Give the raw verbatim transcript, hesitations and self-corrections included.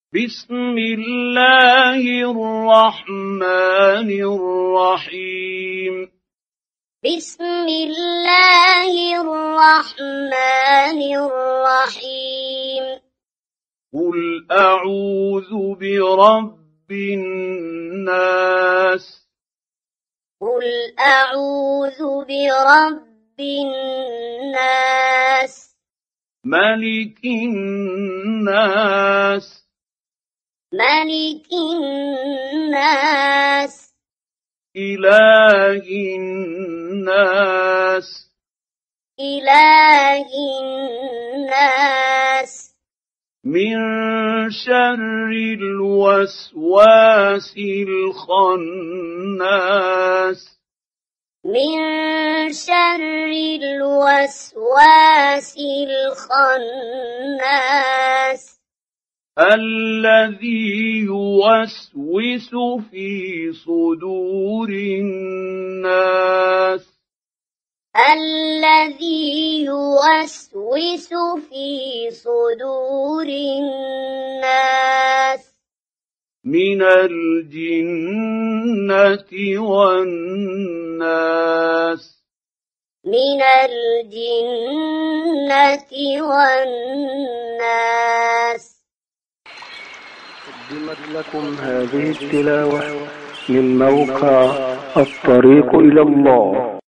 بسم الله الرحمن الرحيم بسم الله الرحمن الرحيم قل أعوذ برب الناس قل أعوذ برب الناس ملك الناس ملك الناس إله الناس إله الناس من شر الوسواس الخناس من شر الوسواس الخناس الذي يوسوس في صدور الناس الذي يوسوس في صدور الناس من الجنة والناس من الجنة والناس. قدمت لكم هذه التلاوة من موقع الطريق إلى الله.